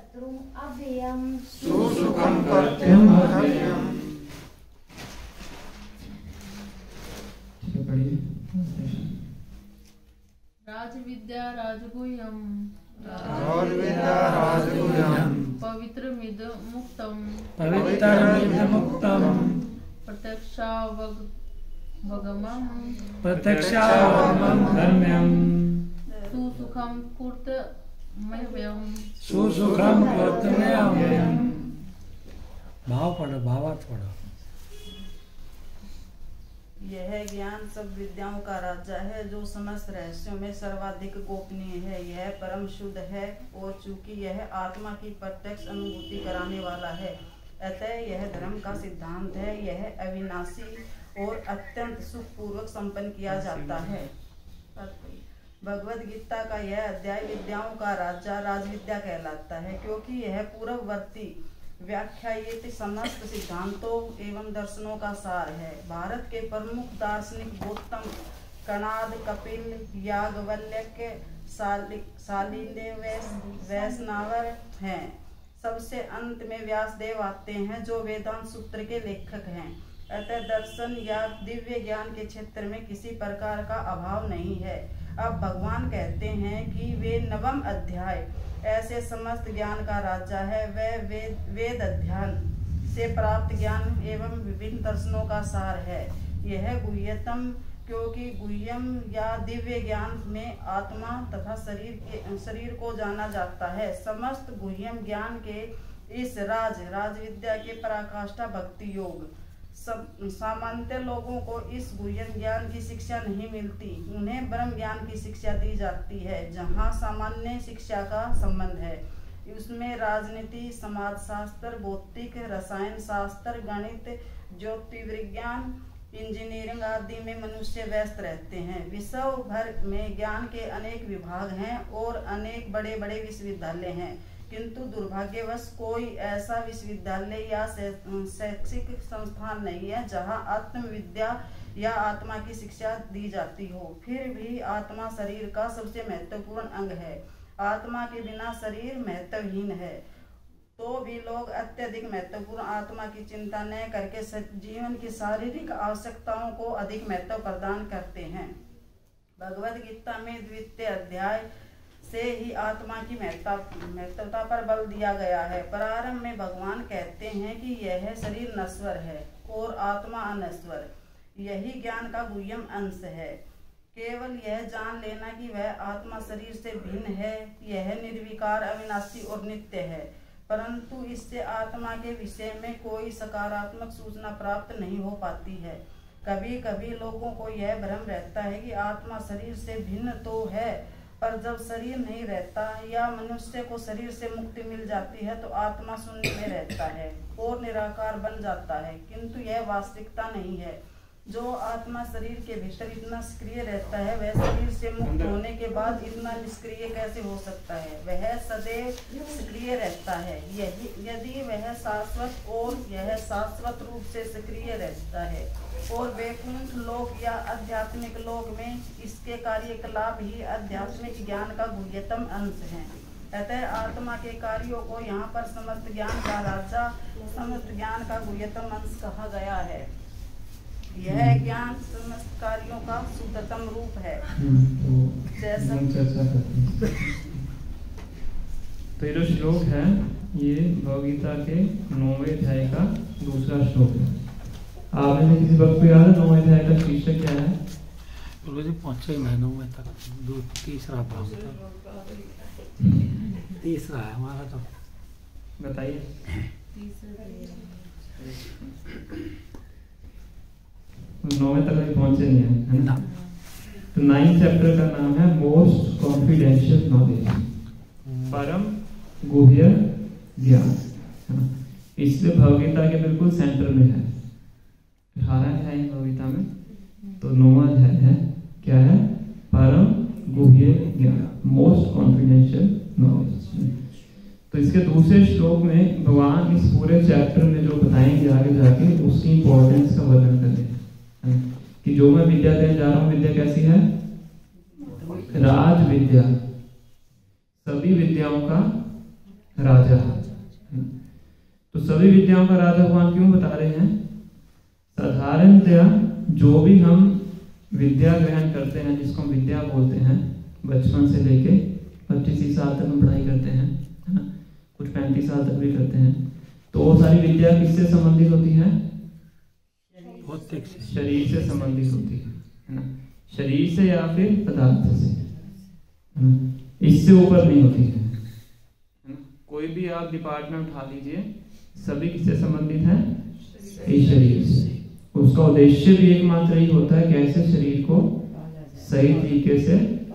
शत्रुं अभयं सुसुखं पथ्यं अभयम्। राजविद्या राजगुह्यं राजविद्या राजगुह्यं पवित्रमिदमुक्तं पवित्रमिदमुक्तं प्रत्यक्षावगमं धर्म्यं सुसुखं कृतमव्ययम् सुसुखं कृतमव्ययम्। भाव पढ़ो, भावार्थ पढ़ो। यह ज्ञान सब विद्याओं का राजा है, जो समस्त रहस्यों में सर्वाधिक गोपनीय है। यह परम शुद्ध है और चूंकि यह आत्मा की प्रत्यक्ष अनुभूति कराने वाला है, अतः यह धर्म का सिद्धांत है। यह अविनाशी और अत्यंत सुखपूर्वक संपन्न किया जाता है। भगवद गीता का यह अध्याय विद्याओं का राजा राजविद्या कहलाता है, क्योंकि यह पूर्ववर्ती व्याख्यायित समस्त सिद्धांतों एवं दर्शनों का सार है। भारत के प्रमुख दार्शनिक गौतम, कणाद, कपिल, याज्ञवल्क्य, शालिन्य, वैष्णवर हैं। सबसे अंत में व्यासदेव आते हैं, जो वेदांत सूत्र के लेखक हैं। अतः दर्शन या दिव्य ज्ञान के क्षेत्र में किसी प्रकार का अभाव नहीं है। अब भगवान कहते हैं कि वे नवम अध्याय ऐसे समस्त ज्ञान का राजा है। वह वेद अध्ययन से प्राप्त ज्ञान एवं विभिन्न दर्शनों का सार है। यह गुह्यतम, क्योंकि गुह्यम या दिव्य ज्ञान में आत्मा तथा शरीर को जाना जाता है। समस्त गुह्यम ज्ञान के इस राजविद्या के पराकाष्ठा भक्ति योग। सामान्य लोगों को इस गुह्यम ज्ञान की शिक्षा नहीं मिलती, उन्हें ब्रह्म ज्ञान की शिक्षा दी जाती है, जहाँ सामान्य शिक्षा का संबंध है। उसमें राजनीति, समाजशास्त्र, भौतिक, रसायन शास्त्र, गणित, ज्योतिर्विज्ञान, इंजीनियरिंग आदि में मनुष्य व्यस्त रहते हैं। विश्व भर में ज्ञान के अनेक विभाग हैं और अनेक बड़े बड़े विश्वविद्यालय हैं, किंतु दुर्भाग्यवश कोई ऐसा विश्वविद्यालय या शैक्षिक संस्थान नहीं है जहां आत्मविद्या या आत्मा की शिक्षा दी जाती हो। फिर भी आत्मा शरीर का सबसे महत्वपूर्ण अंग है। आत्मा के बिना शरीर महत्वहीन है। तो भी लोग अत्यधिक महत्वपूर्ण आत्मा की चिंता न करके जीवन की शारीरिक आवश्यकताओं को अधिक महत्व प्रदान करते हैं। भगवद गीता में द्वितीय अध्याय से ही आत्मा की महत्वता पर बल दिया गया है। प्रारंभ में भगवान कहते हैं कि यह शरीर नश्वर है और आत्मा अनश्वर। यही ज्ञान का गुह्यम अंश है। केवल यह जान लेना कि वह आत्मा शरीर से भिन्न है, यह निर्विकार, अविनाशी और नित्य है। परंतु इससे आत्मा के विषय में कोई सकारात्मक सूचना प्राप्त नहीं हो पाती है। कभी कभी लोगों को यह भ्रम रहता है कि आत्मा शरीर से भिन्न तो है, पर जब शरीर नहीं रहता या मनुष्य को शरीर से मुक्ति मिल जाती है तो आत्मा शून्य में रहता है और निराकार बन जाता है, किंतु यह वास्तविकता नहीं है। जो आत्मा शरीर के भीतर इतना सक्रिय रहता है, वह शरीर से मुक्त होने के बाद इतना निष्क्रिय कैसे हो सकता है? वह सदैव सक्रिय रहता है। यदि वह शाश्वत और यह शाश्वत रूप से सक्रिय रहता है और वैकुंठ लोक या आध्यात्मिक लोक में इसके कार्यकलाप ही आध्यात्मिक ज्ञान का गुह्यतम अंश है। अतः आत्मा के कार्यों को यहाँ पर समस्त ज्ञान का राजा, समस्त ज्ञान का गुह्यतम अंश कहा गया है। यह ज्ञान समस्त कार्यों का शुद्धतम रूप है। जैसा तो ये जो श्लोक है, ये भगवद्गीता के 9वें अध्याय का दूसरा श्लोक है। आपने में किसी वक्त को याद है 9वें अध्याय का शीर्षक क्या है? जी 5 महीनों में तक तीसरा भाग तीसरा है हमारा। तो बताइए। 9वें तक अभी पहुंचे नहीं है ना? तो 9th चैप्टर का नाम है मोस्ट कॉन्फिडेंशियल नॉलेज, परम गुह्य ज्ञान। इसलिए भगवद्गीता के बिल्कुल सेंटर में है। 18 अध्याय भगवद्गीता में, तो 9वां अध्याय है। क्या है? परम गुह्य ज्ञान, मोस्ट कॉन्फिडेंशियल नॉलेज। तो इसके दूसरे श्लोक में भगवान इस पूरे चैप्टर में जो बताएंगे आगे जाके, उसकी इंपॉर्टेंस का वर्णन करेंगे कि जो मैं विद्या देने जा रहा हूँ, विद्या कैसी है? राज विद्या, सभी विद्याओं का राजा है। तो सभी विद्याओं का राजा भगवान क्यों बता रहे हैं? साधारणतया जो भी हम विद्या ग्रहण करते हैं, जिसको हम विद्या बोलते हैं, बचपन से लेके 25 साल तक हम पढ़ाई करते हैं, है ना, कुछ 35 साल तक भी करते हैं, तो वो सारी विद्या किससे संबंधित होती है? शरीर से संबंधित होती है ना, शरीर से या फिर पदार्थ से, है ना, इससे ऊपर नहीं होती है ना। कोई भी आप डिपार्टमेंट उठा लीजिए, सभी किससे संबंधित है? इस शरीर से। उसका उद्देश्य भी एकमात्र ही होता है कैसे शरीर को सही तरीके से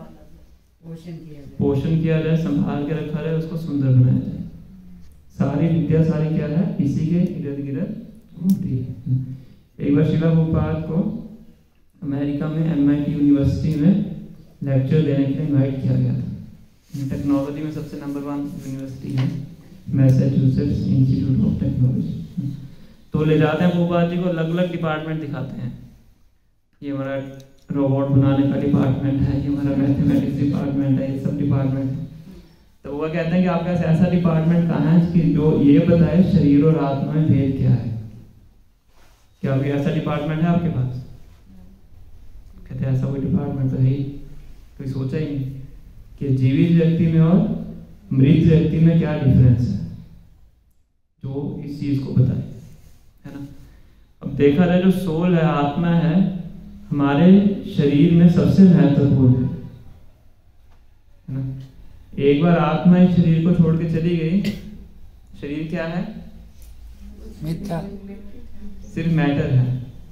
पोषण किया जाए, संभाल के रखा जाए, उसको सुंदर बनाया जाए। सारी विद्या सारी क्या है? इसी के इर्द गिर्द घूमती है। एक बार शिला प्रभुपाद को अमेरिका में MIT यूनिवर्सिटी में लेक्चर देने के लिए इनवाइट किया गया था। टेक्नोलॉजी में सबसे नंबर 1 यूनिवर्सिटी है, मैसाचुसेट्स इंस्टीट्यूट ऑफ टेक्नोलॉजी। तो ले जाते हैं प्रभुपाद जी को, अलग अलग डिपार्टमेंट दिखाते हैं। ये हमारा रोबोट बनाने का डिपार्टमेंट है, ये हमारा मैथमेटिक्स डिपार्टमेंट है, ये सब डिपार्टमेंट है। तो वो कहते हैं कि आपके पास ऐसा डिपार्टमेंट कहाँ है कि जो ये बताए शरीर और आत्मा में भेद क्या है? क्या कोई ऐसा डिपार्टमेंट है आपके पास? कहते हैं ऐसा कोई डिपार्टमेंट तो है ही, कोई सोचा ही नहीं कि जीवित व्यक्ति में और मृत व्यक्ति में क्या डिफरेंस है, जो इस चीज को बताए, है ना। अब देखा जाए जो सोल है, आत्मा है, हमारे शरीर में सबसे महत्वपूर्ण है ना। एक बार आत्मा इस शरीर को छोड़ के चली गई, शरीर क्या है? मिथ्या, सिर्फ मैटर है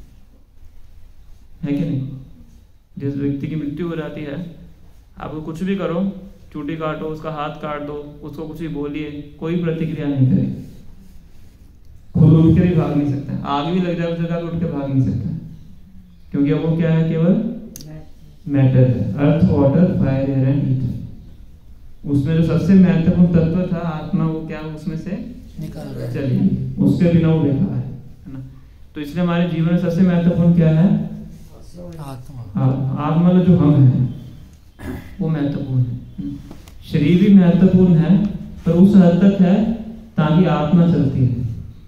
कि नहीं? जिस व्यक्ति की मृत्यु हो जाती है, आपको कुछ भी करो, चूटी काटो, उसका हाथ काट दो, उसको कुछ भी बोलिए, कोई प्रतिक्रिया नहीं करे, खुद उठ के भी भाग नहीं सकता, आग भी लग जाए उस जगह पे उठ के भाग नहीं सकता, क्योंकि अब वो क्या है? केवल मैटर है, earth, water, fire, air and ether. उसमें जो सबसे महत्वपूर्ण तत्व था आत्मा, वो क्या उसमें से निकल गया, चली, उसके बिना वो बेकार है ना। तो इसलिए हमारे जीवन में सबसे महत्वपूर्ण क्या है? आत्मा। आत्मा जो हम हैं वो महत्वपूर्ण है। शरीर भी महत्वपूर्ण है, पर उस हद तक है ताकि आत्मा चलती है।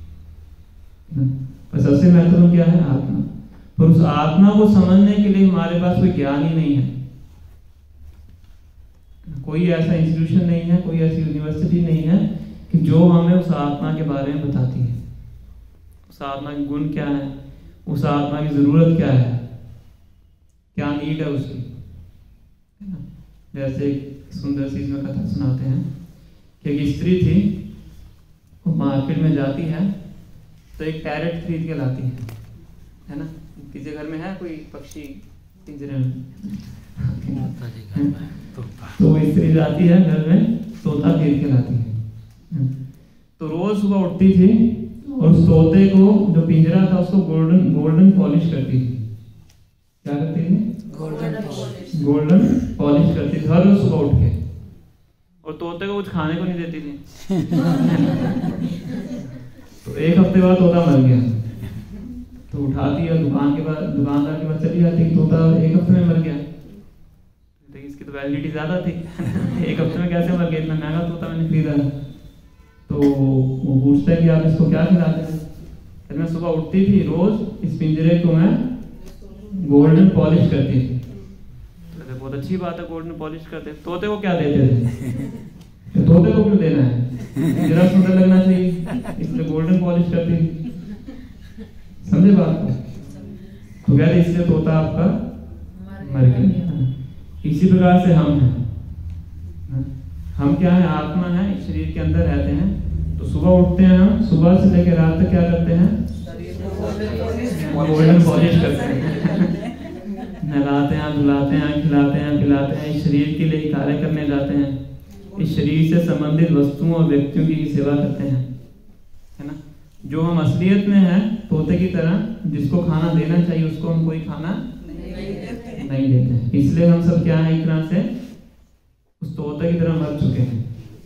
पर सबसे महत्वपूर्ण क्या है? आत्मा। पर उस आत्मा को समझने के लिए हमारे पास कोई ज्ञान ही नहीं है, कोई ऐसा इंस्टीट्यूशन नहीं है, कोई ऐसी यूनिवर्सिटी नहीं है कि जो हमें उस आत्मा के बारे में बताती है। उस आत्मा के गुण क्या है, उस आत्मा की जरूरत क्या है, क्या नीड है उसकी, है ना। जैसे एक सुंदर सी इसमें कथा सुनाते हैं कि एक स्त्री थी, वो मार्केट में जाती है तो एक पैरेट खरीद के लाती है ना। किसी घर में है कोई पक्षी पिंजरे में? तो वो स्त्री जाती है घर में, तोता खरीद के लाती है। तो रोज सुबह उठती थी और उस तोते को, जो पिंजरा था, उसको गोल्डन पॉलिश करती थी। क्या करती थी? गोल्डन पॉलिश करती थी हर रोज सुबह उठ के, और तोते को कुछ खाने को नहीं देती थी। तो एक हफ्ते बाद तोता मर गया, तो उठाती है दुकानदार के पास चली जाती, तोता एक हफ्ते में मर गया। तो इसकी तो वैलिडिटी ज्यादा थी। एक हफ्ते में कैसे मर गया, इतना महंगा तोता मैंने खरीदा। तो वो पूछता है कि आप इसको क्या खिलाते हैं? तो मैं सुबह उठती थी, रोज इस पिंजरे को मैं गोल्डन पॉलिश करती थी। तो बहुत अच्छी बात है, गोल्डन पॉलिश करते। तोते को क्या देते थे? तोते को क्यों देना है? पिंजरा सुंदर लगना चाहिए, इसलिए गोल्डन पॉलिश करती थी। समझे बात को? तो कहते इसलिए तोता आपका मर गया। इसी प्रकार से हम हैं, हम क्या है? आत्मा है, इस शरीर के अंदर रहते हैं। तो सुबह उठते हैं हम, सुबह से लेकर रात तक क्या करते हैं? गोल्डन पॉलिश करते हैं। नहलाते हैं, धुलाते हैं, खिलाते हैं, पिलाते हैं, इस शरीर के लिए कार्य करने जाते हैं, इस शरीर से संबंधित वस्तुओं और व्यक्तियों की सेवा करते हैं, है ना। जो हम असलियत में हैं, तोते की तरह, जिसको खाना देना चाहिए उसको हम कोई खाना नहीं देते हैं। इसलिए हम सब क्या है? एक तरह से उस तोते की तरह मर चुके हैं।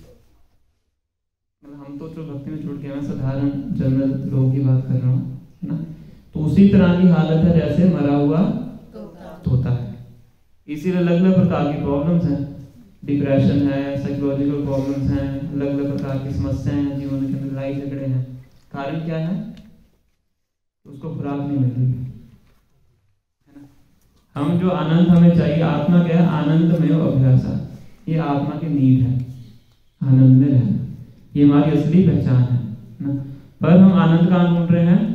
मतलब हम तो जो भक्ति में छूट गए, मैं साधारण जनरल लोगों की बात कर रहा हूँ, है ना। तो उसी तरह की हालत है जैसे मरा हुआ तोता है। इसीलिए अलग अलग प्रकार की प्रॉब्लम्स हैं, डिप्रेशन है, साइकोलॉजिकल प्रॉब्लम्स हैं, अलग अलग प्रकार की समस्याएं हैं जीवन के अंदर, लड़ाई झगड़े हैं, कारण क्या है? उसको खुराक नहीं मिल रही। हम जो आनंद हमें चाहिए, आत्मा क्या है? आनंद में अभ्यासा, ये आत्मा की नीड है, आनंद में रहना, ये हमारी असली पहचान है ना। पर हम आनंद कहाँ ढूंढ रहे हैं?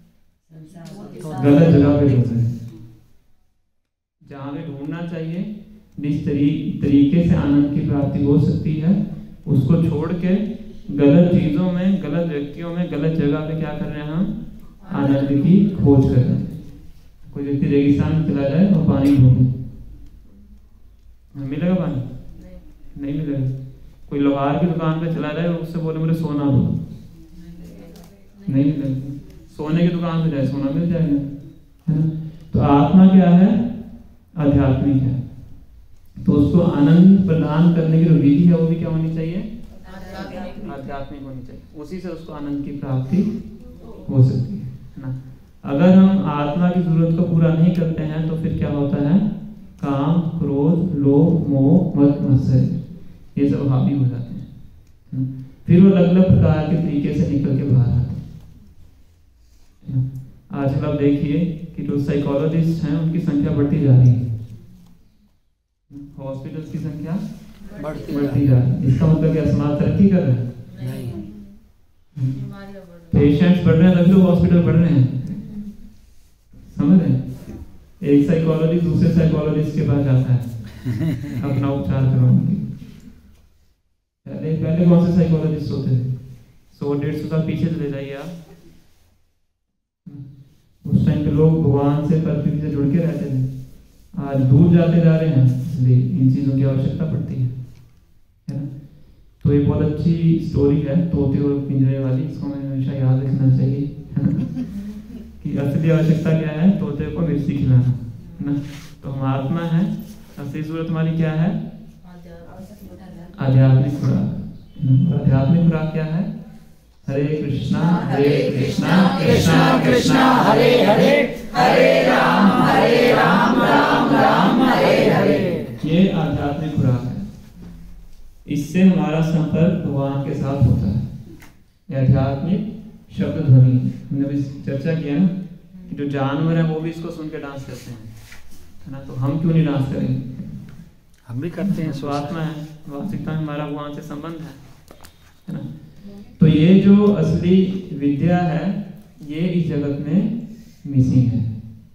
गलत जगह पे ढूंढ रहे हैं। जहाँ पे ढूंढना चाहिए, जिस तरीके से आनंद की प्राप्ति हो सकती है, उसको छोड़ के गलत चीजों में, गलत व्यक्तियों में, गलत जगह पे क्या कर रहे हैं? हम आनंद की खोज कर रहे हैं। कोई व्यक्ति रेगिस्तान में चला जाए और पानी ढूंढे, मिलेगा पानी? नहीं मिलेगा। कोई लोहार की दुकान पे चला जाए और उससे बोले मुझे सोना दो, नहीं मिलेगा। सोने की दुकान पे जाए, सोना मिल जाएगा, है ना। तो आत्मा क्या है? आध्यात्मिक है। तो उसको आनंद प्रदान करने की जो विधि है वो भी क्या होनी चाहिए? आध्यात्मिक होनी चाहिए। उसी से उसको आनंद की प्राप्ति हो सकती है ना। अगर हम आत्मा की जरूरत को पूरा नहीं करते हैं तो फिर क्या होता है? काम, क्रोध, लोभ, मोह, मद मत्सर, ये सब हावी हो जाते हैं। फिर वो अलग अलग प्रकार के तरीके से निकल के बाहर आते हैं। आजकल आप देखिए कि जो साइकोलॉजिस्ट हैं उनकी संख्या बढ़ती जा रही है, हॉस्पिटल्स की संख्या बढ़ती जा रही है। इसका मतलब क्या? समाज तरक्की कर रहा है? पेशेंट्स बढ़ रहे हैं तभी तो हॉस्पिटल बढ़ रहे हैं, समझ रहे हैं? एक साइकोलॉजिस्ट दूसरे साइकोलॉजिस्ट के पास जाता है अपना उपचार करवाने। पहले कौन से साइकोलॉजिस्ट होते थे? 100-150 साल पीछे चले जाइए आप, उस टाइम पे लोग भगवान से, प्रकृति से जुड़ के रहते थे। आज दूर जाते जा रहे हैं, इसलिए इन चीजों की आवश्यकता पड़ती है ना। तो ये बहुत अच्छी स्टोरी है तोते और पिंजरे वाली, इसको हमें हमेशा याद रखना चाहिए, है ना। कि असली आवश्यकता क्या है? तोते को मिर्ची खिलाना, है ना। तो हम आत्मा है, असली जरूरत हमारी क्या है? आध्यात्मिक खुराक। आध्यात्मिक खुराक क्या है? हरे कृष्णा कृष्णा कृष्णा हरे हरे, हरे राम राम राम हरे हरे। ये आध्यात्मिक खुराक है। इससे हमारा संपर्क भगवान के साथ होता है। ये आध्यात्मिक शब्द ध्वनि, हमने भी चर्चा किया ना कि जो जानवर है वो भी इसको सुन के डांस करते हैं, है ना। तो हम क्यों नहीं डांस करेंगे? हम भी करते हैं। स्वात्मा है, वास्तविकता में हमारा भगवान से संबंध है ना। तो ये जो असली विद्या है ये इस जगत में मिसिंग है।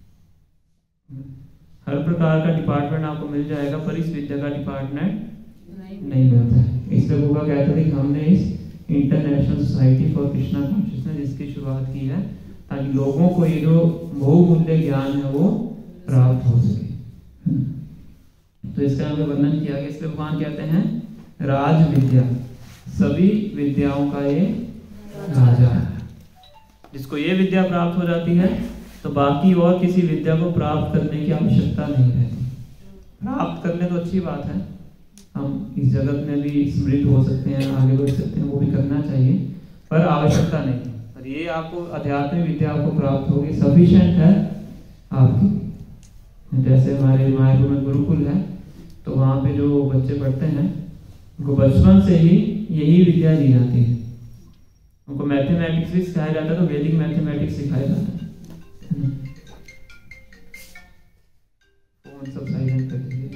हर प्रकार का डिपार्टमेंट आपको मिल जाएगा, पर इस विद्या का डिपार्टमेंट नहीं मिलता है। इसलिए लोगों का कहते थे कि हमने इस international society for Krishna consciousness इसकी शुरुआत की है ताकि लोगों को ये जो बहुमूल्य ज्ञान है वो प्राप्त हो सके। तो इसका हमें वर्णन किया गया। इसलिए भगवान कहते हैं राज विद्या, सभी विद्याओं का ये राजा है। जिसको ये विद्या प्राप्त हो जाती है तो बाकी और किसी विद्या को प्राप्त करने की आवश्यकता नहीं रहती। प्राप्त करने तो अच्छी बात है, हम इस जगत में भी समृद्ध हो सकते हैं, आगे बढ़ सकते हैं, वो भी करना चाहिए, पर आवश्यकता नहीं। और ये आपको आध्यात्मिक विद्या आपको प्राप्त होगी, सफिशिएंट है आपकी। जैसे हमारे मायापुर में गुरुकुल है, तो वहाँ पे जो बच्चे पढ़ते हैं उनको बचपन से ही यही विद्या दी जाती है। उनको मैथमेटिक्स भी सिखाया जाता है, तो वैदिक मैथमेटिक्स सिखाया जाता है। फोन सब साइलेंट कर दीजिए।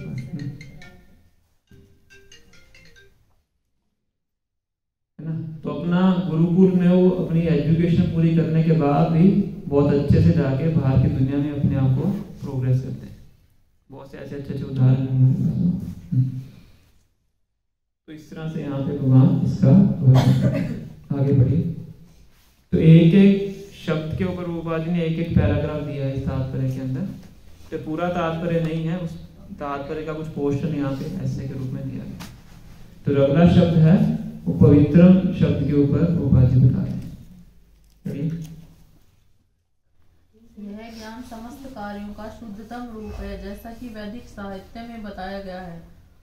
है ना। तो अपना गुरुकुल में वो अपनी एजुकेशन पूरी करने के बाद भी बहुत अच्छे से जाके बाहर की दुनिया में अपने आप को प्रोग्रेस करते हैं। बहुत से ऐसे अच्छे उदाहरण हैं। तो इस तरह से यहाँ पे भगवान इसका आगे बढ़िए। तो एक एक शब्द के ऊपर रूपा जी ने एक एक पैराग्राफ दिया है इस तात्पर्य के अंदर। तो पूरा तात्पर्य नहीं है, उस तात्पर्य का कुछ पोर्शन यहाँ पे ऐसे के रूप में दिया गया। तो अगला शब्द है वो पवित्रम शब्द के ऊपर रूपा जी बता रहे हैं। यह ज्ञान समस्त कार्यों का शुद्धतम रूप है, जैसा कि वैदिक साहित्य में बताया गया है।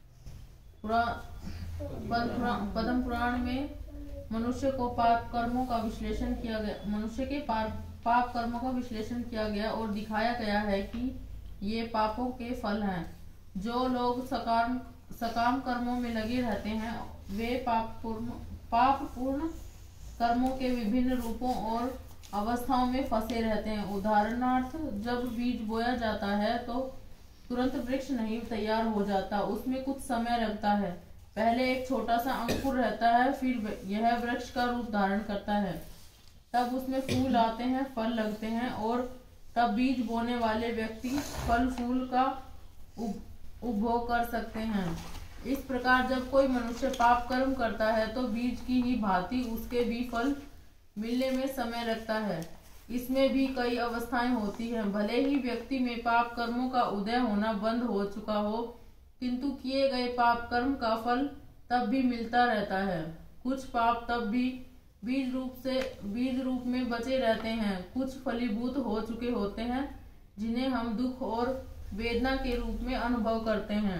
पद्म पुराण में मनुष्य को पाप कर्मों का विश्लेषण किया गया, मनुष्य के पाप कर्मों का विश्लेषण किया गया और दिखाया गया है कि ये पापों के फल हैं। जो लोग सकाम कर्मों में लगे रहते हैं वे पापपूर्ण कर्मों के विभिन्न रूपों और अवस्थाओं में फंसे रहते हैं। उदाहरणार्थ, जब बीज बोया जाता है तो तुरंत वृक्ष नहीं तैयार हो जाता, उसमें कुछ समय लगता है। पहले एक छोटा सा अंकुर रहता है, फिर यह वृक्ष का रूप धारण करता है, तब उसमें फूल आते हैं, फल लगते हैं और तब बीज बोने वाले व्यक्ति फल फूल का उपभोग कर सकते हैं। इस प्रकार जब कोई मनुष्य पाप कर्म करता है तो बीज की ही भांति उसके भी फल मिलने में समय लगता है। इसमें भी कई अवस्थाएं होती हैं। भले ही व्यक्ति में पाप कर्मों का उदय होना बंद हो चुका हो, किंतु किए गए पाप कर्म का फल तब भी मिलता रहता है। कुछ पाप तब भी बीज रूप में बचे रहते हैं, कुछ फलीभूत हो चुके होते हैं, जिन्हें हम दुख और वेदना के रूप में अनुभव करते हैं।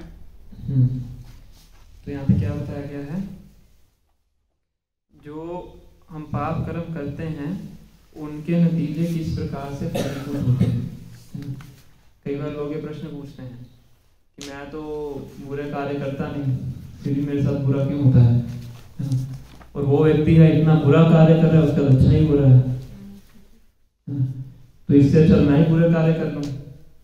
तो यहाँ पे क्या बताया गया है, जो हम पाप कर्म करते हैं उनके नतीजे किस प्रकार से फलीभूत होते हैं। कई बार लोग ये प्रश्न पूछते हैं कि मैं तो बुरे कार्य करता नहीं, फिर भी मेरे साथ बुरा क्यों होता है, और वो व्यक्ति है इतना बुरा कार्य कर रहा है, उसका लक्षण ही बुरा है, तो इससे अच्छा मैं ही बुरे कार्य कर लूं,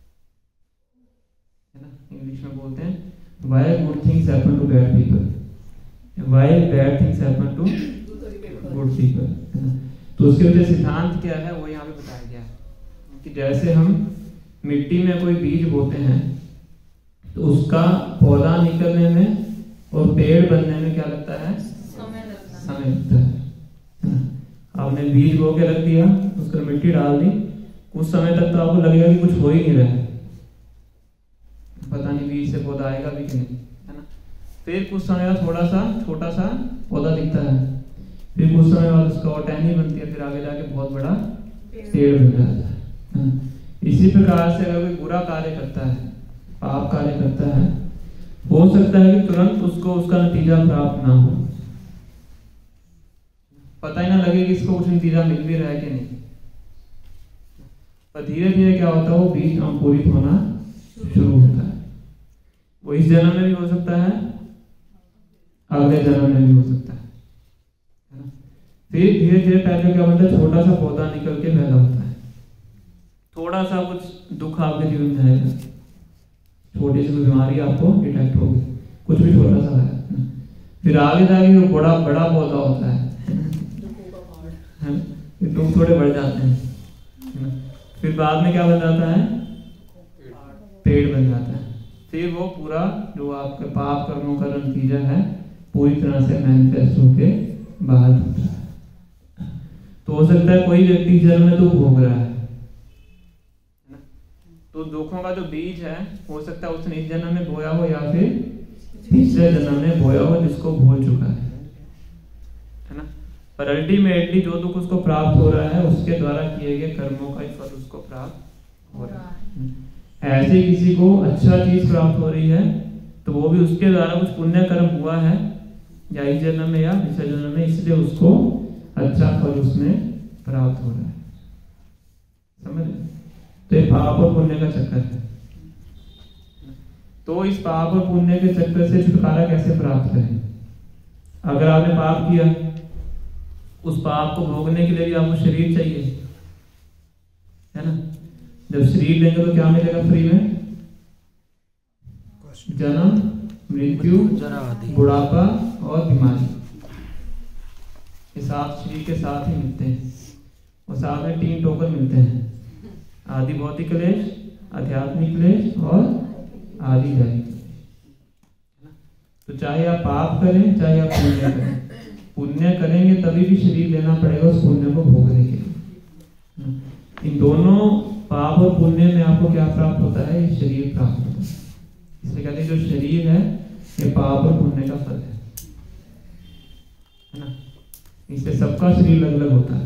है ना। इंग्लिश में बोलते हैं why good things happen to bad people, why bad things happen to good people, है ना। तो उसके वजह सिद्धांत क्या है वो यहाँ पे बताया गया है कि जैसे हम मिट्टी में कोई बीज बोते हैं तो उसका पौधा निकलने में और पेड़ बनने में क्या लगता है, समय लगता है। आपने बीज बो के रख दिया, उसको मिट्टी डाल दी, कुछ समय तक तो आपको लगेगा कि कुछ हो ही नहीं रहा है, पता नहीं बीज से पौधा आएगा भी कि नहीं, है ना। फिर कुछ समय बाद थोड़ा सा छोटा सा पौधा दिखता है, फिर कुछ समय बाद उसका और टहनी बनती है, फिर आगे जाके बहुत बड़ा पेड़ बन जाता है। इसी प्रकार से अगर कोई बुरा कार्य करता है, पाप कार्य करता है, हो सकता है कि तुरंत उसको उसका नतीजा प्राप्त ना हो, पता ही ना लगे कि इसको कुछ नतीजा मिल भी रहा है कि नहीं, पर धीरे धीरे क्या होता है, वो बीज अंकुरित होना शुरू होता है। वो इस जन्म में भी हो सकता है, अगले जन्म में भी हो सकता है ना। फिर धीरे धीरे पहले क्या होता है, छोटा सा पौधा निकल के पैदा होता है, थोड़ा सा कुछ दुख आपके जीवन में आएगा, छोटी सी बीमारी आपको डिटेक्ट होगी, कुछ भी छोटा सा है, फिर आगे जाके वो बड़ा पौधा होता है, दुख थोड़े बढ़ जाते हैं, फिर बाद में क्या बन जाता है, पेड़ बन जाता है। फिर वो पूरा जो आपके पाप कर्मों का नतीजा है पूरी तरह से मैनिफेस्ट होके बाहर होता है। तो हो सकता है कोई व्यक्ति जन्म में दुख भोग रहा है ना, तो दुखों का जो बीज है हो सकता है उसने इस जन्म में बोया हो या फिर तीसरे जन्म में बोया हो, जिसको भूल चुका है ना। पर अल्टीमेटली जो दुख उसको प्राप्त हो रहा है उसके द्वारा किए गए कर्मों का ही फल उसको प्राप्त हो रहा है। ऐसे किसी को अच्छा चीज प्राप्त हो रही है तो वो भी उसके द्वारा कुछ पुण्य कर्म हुआ है, या इस जन्म में या पिछले जन्म में, इसलिए उसको अच्छा फल उसमें प्राप्त हो रहा है। समझ? तो ये पाप और पुण्य का चक्कर है। तो इस पाप और पुण्य के चक्कर से छुटकारा कैसे प्राप्त करें? अगर आपने पाप किया, उस पाप को भोगने के लिए भी आपको शरीर चाहिए, है ना। जब शरीर लेंगे तो क्या मिलेगा फ्री में? जन्म, मृत्यु, बुढ़ापा और बीमारी, ये सात शरीर के साथ ही मिलते हैं, और साथ में 3 टोकन मिलते हैं, आदि भौतिक क्लेश, आध्यात्मिक क्लेश और आदि दैहिक क्लेश। तो चाहे आप पाप करें चाहे आप पुण्य करें, पुण्य करेंगे तभी भी शरीर लेना पड़ेगा उस पुण्य को भोगने के लिए। इन दोनों पाप और पुण्य में आपको क्या प्राप्त होता है? ये शरीर प्राप्त होता है। इसलिए कहते हैं जो शरीर है ये पाप और पुण्य का फल है ना। इससे सबका शरीर अलग अलग होता है,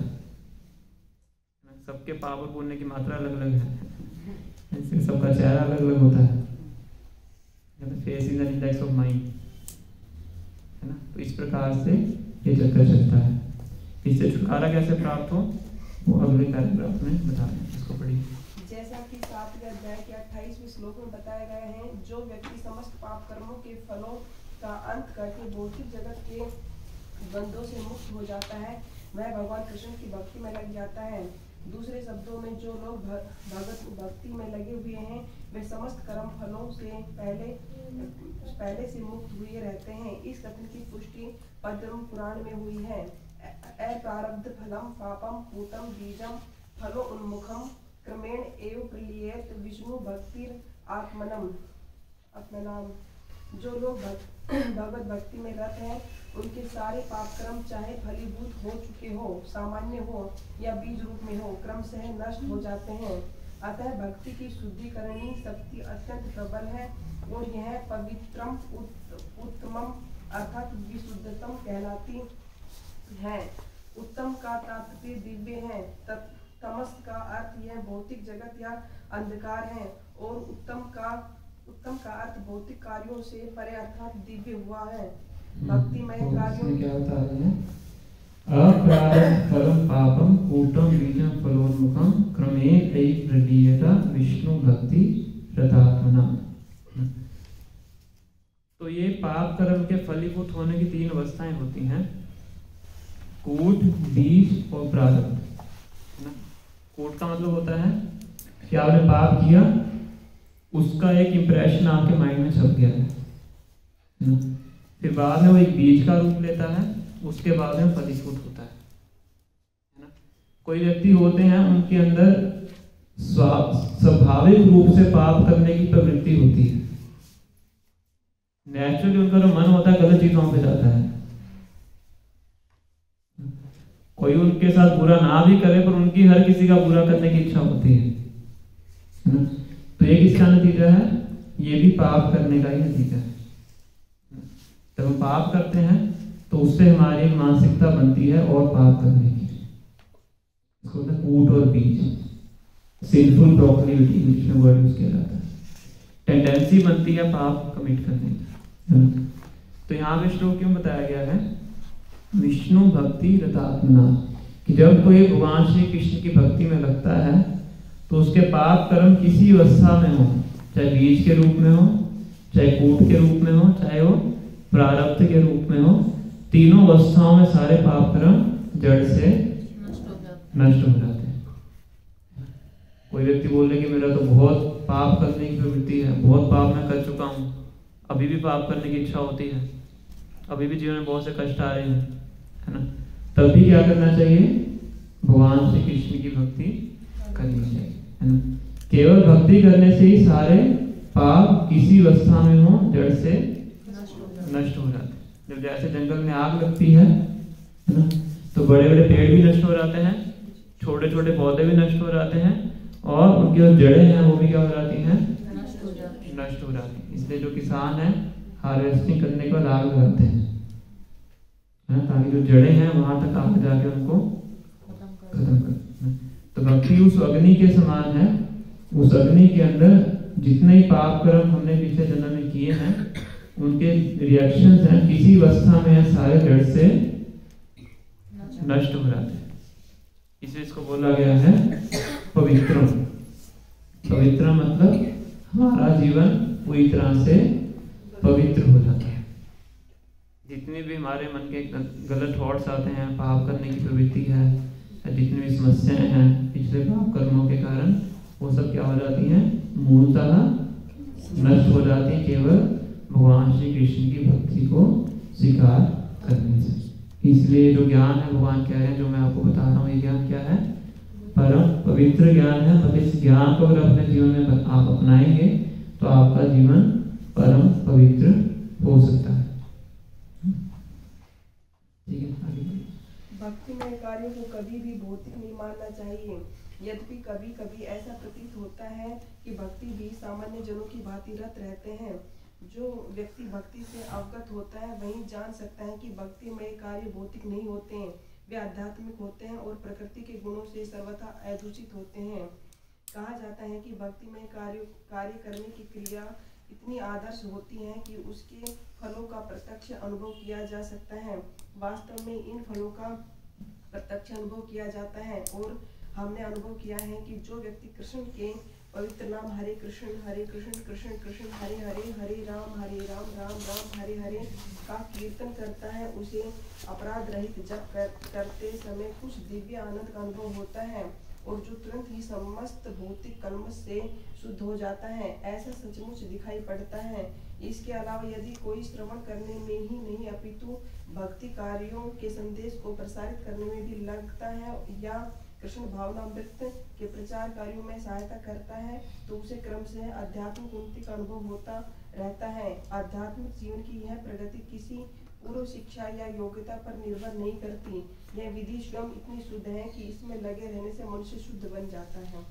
सबके पाप और पुण्य की मात्रा अलग अलग है, इससे सबका चेहरा अलग अलग होता है। Face is an index of mind, है ना। तो इस प्रकार से ये चक्कर चलता है। इससे छुटकारा कैसे प्राप्त हो वो अगले पैराग्राफ में बता रहे हैं, इसको पढ़िए। जैसा कि 7वें अध्याय के 28वें श्लोक में बताए गए हैं, जो व्यक्ति समस्त पाप कर्मों के फलों का अंत करके भौतिक जगत के बंधों से मुक्त हो जाता है, वह भगवान कृष्ण की भक्ति में लग जाता है। दूसरे शब्दों में जो लोग भगत भक्ति में लगे हुए हैं वे समस्त कर्म फलों से पहले से मुक्त हुए रहते हैं। इस कथन की पुष्टि पद्म पुराण में हुई है। अप्रारब्ध फलम पापम पूतम बीजम फलो उन्मुखम क्रमेण एव प्रलीयेत विष्णु भक्तिर आत्मनम अपनाम। जो लोग भगवत भक्ति में रत हैं उनके सारे पाप कर्म चाहे फलीभूत हो चुके हो, सामान्य हो या बीज रूप में हो, क्रमशः नष्ट हो जाते हैं। अतः भक्ति की शुद्धिकरणी शक्ति अत्यंत प्रबल है और यह पवित्रम उत्तमम अर्थात विशुद्धतम कहलाती है। उत्तम का तात्पर्य दिव्य है। तमस का अर्थ यह भौतिक जगत या अंधकार है और उत्तम का अर्थ भौतिक कार्यों से परे अर्थात दिव्य हुआ है। भक्तिमय कार्यों क्या बता रहे हैं? अप्रारब्ध फलम पापम कूटम बीजम फलोन्मुखम क्रमेण प्रलीयेत विष्णु भक्ति रतात्मना। तो ये पाप कर्म के फलीभूत होने की 3 अवस्थाएं होती हैं, कूट, बीज और प्रारब्ध। कूट का मतलब होता है कि आपने पाप किया, उसका एक इंप्रेशन आपके माइंड में छप गया है, फिर बाद में वो एक बीज का रूप लेता है, उसके बाद में फलीभूत होता है ना। कोई व्यक्ति होते हैं उनके अंदर स्वाभाविक रूप से पाप करने की प्रवृत्ति होती है, नेचुरली उनका जो मन होता है गलत चीजों पे जाता है। कोई उनके साथ बुरा ना भी करे पर उनकी हर किसी का बुरा करने की इच्छा होती है ना। तो ये किसका नतीजा है? ये भी पाप करने का ही नतीजा है। जब हम पाप करते हैं तो उससे हमारी मानसिकता बनती है और पाप करने की, इसको बोलते हैं कूट और बीज, सिंफुल प्रोक्लिविटी इंग्लिश में वर्ड यूज किया जाता है। टेंडेंसी बनती है पाप कमिट करने की। तो यहाँ पे श्लोक क्यों बताया गया है? विष्णु भक्ति रतात्मना, कि जब कोई भगवान श्री कृष्ण की भक्ति में लगता है तो उसके पाप कर्म किसी अवस्था में हो, चाहे बीज के रूप में हो, चाहे कूट के रूप में हो, चाहे वो प्रारब्ध के रूप में हो, तीनों अवस्थाओं में सारे पाप कर्म जड़ से नष्ट हो जाते हैं। कोई व्यक्ति बोल रहे कि मेरा तो बहुत पाप करने की प्रवृत्ति है, बहुत पाप मैं कर चुका हूँ, अभी भी पाप करने की इच्छा होती है, अभी भी जीवन में बहुत से कष्ट आ रहे हैं, है ना, तब भी क्या करना चाहिए? भगवान श्री कृष्ण की भक्ति करनी चाहिए, है ना। केवल भक्ति करने से ही सारे पाप किसी अवस्था में हो जड़ से नष्ट हो जाते हैं। जब जैसे जंगल में आग लगती है ना, तो बड़े बड़े पेड़ भी नष्ट हो जाते हैं, छोटे छोटे पौधे भी नष्ट हो जाते हैं, और उनकी जो जड़ें हैं वो भी क्या हो जाती हैं? नष्ट हो जाती हैं। इसलिए जो किसान है हार्वेस्टिंग करने के बाद आग लगाते हैं, ताकि जो जड़ें हैं वहां तक आग जाके उनको खत्म कर। तो भक्ति उस अग्नि के समान है, उस अग्नि के अंदर जितने ही पाप कर्म हमने पिछले जन्म में किए हैं उनके रिएक्शंस हैं, किसी अवस्था में सारे जड़ से नष्ट हो जाते हैं। इसलिए इसको बोला गया है पवित्रम। पवित्र मतलब हमारा जीवन पूरी तरह से पवित्र हो जाता है। जितने भी हमारे मन के गलत थॉट्स आते हैं, पाप करने की प्रवृत्ति है, जितनी भी समस्याएं हैं पिछले पाप कर्मों के कारण, वो सब क्या हो जाती हैं? मूलतः नष्ट हो जाती हैं, केवल भगवान श्री कृष्ण की भक्ति को स्वीकार करने से। इसलिए जो ज्ञान है भगवान कह रहे हैं, जो मैं आपको बता रहा हूँ, ये ज्ञान क्या है? परम पवित्र ज्ञान है। मतलब इस ज्ञान को अगर अपने जीवन में आप अपनाएंगे तो आपका जीवन परम पवित्र हो सकता है। ठीक है, आगे। भक्तिमय कार्यों को कभी भी भौतिक नहीं मानना चाहिए। यद्यपि कभी कभी ऐसा प्रतीत होता है कि भक्ति भी सामान्य जनों की भांति रत रहते हैं। जो व्यक्ति भक्ति से अवगत होता है वही जान सकता है कि भक्तिमय कार्य भौतिक नहीं होते हैं, वे आध्यात्मिक होते हैं और प्रकृति के गुणों से सर्वथा अदूषित होते हैं। कहा जाता है कि भक्तिमय कार्य करने की क्रिया इतनी आदर्श होती है कि उसके फलों का प्रत्यक्ष अनुभव किया जा सकता है। वास्तव में इन फलों का प्रत्यक्ष अनुभव किया जाता है और हमने अनुभव किया है कि जो व्यक्ति कृष्ण के पवित्र नाम हरे कृष्ण कृष्ण कृष्ण हरे हरे, हरे राम राम राम हरे हरे का कीर्तन करता है, उसे अपराध रहित जप करते समय कुछ दिव्य आनंद का अनुभव होता है और जो तुरंत ही समस्त भौतिक कलमश से शुद्ध हो जाता है। ऐसा सचमुच दिखाई पड़ता है। इसके अलावा यदि कोई श्रवण करने में ही नहीं अपितु भक्ति कार्यों के संदेश को प्रसारित करने में भी लगता है या कृष्ण भावनामृत के प्रचार कार्यों में सहायता करता है, तो उसे क्रम से आध्यात्मिक उन्नति का अनुभव होता रहता है। आध्यात्मिक जीवन की यह प्रगति किसी पूर्व शिक्षा या योग्यता पर निर्भर नहीं करती। यह विधि स्वयं इतनी शुद्ध है कि इसमें लगे रहने से मनुष्य शुद्ध बन जाता है।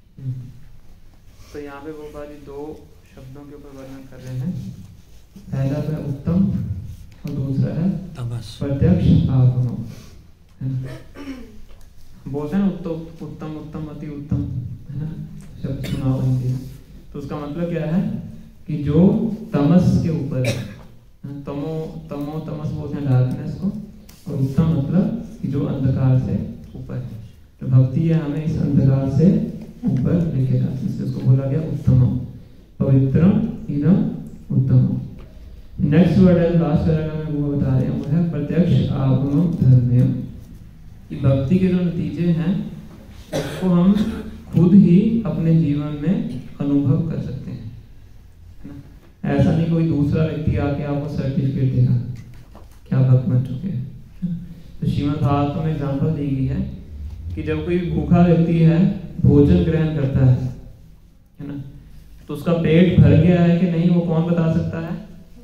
तो यहाँ पे वो बारी दो शब्दों के ऊपर वर्णन कर रहे हैं। पहला है उत्तम और दूसरा है प्रत्यक्ष आगमन, है ना। बोलते हैं उत्तम उत्तम अति उत्तम, है ना, शब्द सुना होंगे। तो उसका मतलब क्या है कि जो तमस के ऊपर है, तमस बोलते हैं डार्कनेस को, और उत्तम मतलब कि जो अंधकार से ऊपर है। तो भक्ति है हमें इस अंधकार से ऊपर लेके जाती है, इसलिए उसको बोला गया उत्तम, पवित्रम इदम उत्तम। नेक्स्ट वर्ड है, लास्ट पैराग्राफ में वो बता रहे हैं, वो है प्रत्यक्ष आगमन धर्म्यम। कि भक्ति के जो नतीजे हैं उसको हम खुद ही अपने जीवन में अनुभव कर सकते हैं, है ना। ऐसा नहीं कोई दूसरा व्यक्ति आके आपको सर्टिफिकेट देगा क्या भक्त बन चुके हैं। तो श्रीमद् भागवत में एग्जांपल दी गई है कि जब कोई भूखा व्यक्ति है भोजन ग्रहण करता है ना, तो उसका पेट भर गया है कि नहीं, वो कौन बता सकता है?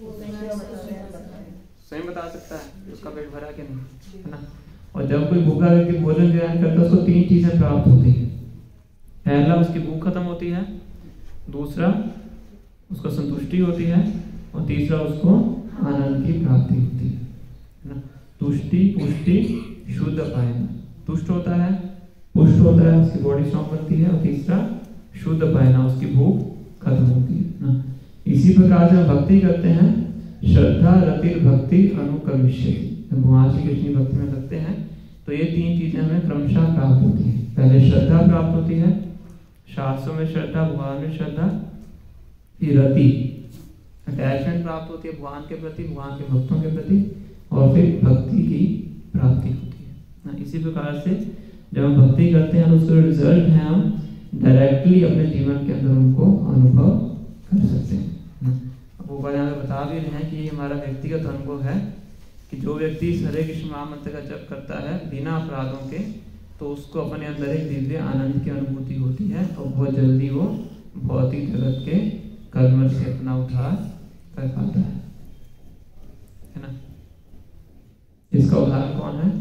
स्वयं बता सकता है कि उसका पेट भरा कि नहीं, है ना। और जब कोई भूखा व्यक्ति भोजन ग्रहण करता है उसको तीन चीजें प्राप्त होती है। पहला, उसकी भूख खत्म होती है, दूसरा उसको संतुष्टि होती है, और तीसरा उसको आनंद की प्राप्ति होती है ना। तुष्टि पुष्टि शुद्ध पायन, तुष्ट होता है, पुष्ट होता है, उसकी बॉडी स्ट्रॉन्ग बनती है, और तीसरा शुद्ध पायना, उसकी भूख खत्म होती है ना। इसी प्रकार से हम भक्ति करते हैं, श्रद्धा रतिर भक्ति अनुकमिष्यति, भगवान श्री कृष्ण भक्ति में लगते हैं तो ये तीन चीजें हमें क्रमशः प्राप्त होती है। पहले श्रद्धा प्राप्त होती है, शास्त्रों में श्रद्धा, भगवान में श्रद्धा, फिर रति अटैचमेंट प्राप्त होती है भगवान के प्रति, भगवान के भक्तों के प्रति, और फिर भक्ति की प्राप्ति होती है ना। इसी प्रकार से जब हम भक्ति करते हैं तो उसका रिजल्ट है हम डायरेक्टली अपने जीवन के अंदर उनको अनुभव कर सकते हैं। वो बता भी रहे हैं कि ये हमारा व्यक्तिगत अनुभव है कि जो व्यक्ति हरे कृष्ण महामंत्र का जप करता है बिना अपराधों के, तो उसको अपने अंदर एक दिव्य आनंद की अनुभूति होती है, और बहुत जल्दी वो भौतिक जगत के कर्म से अपना उद्धार कर पाता है ना। इसका उदाहरण कौन है?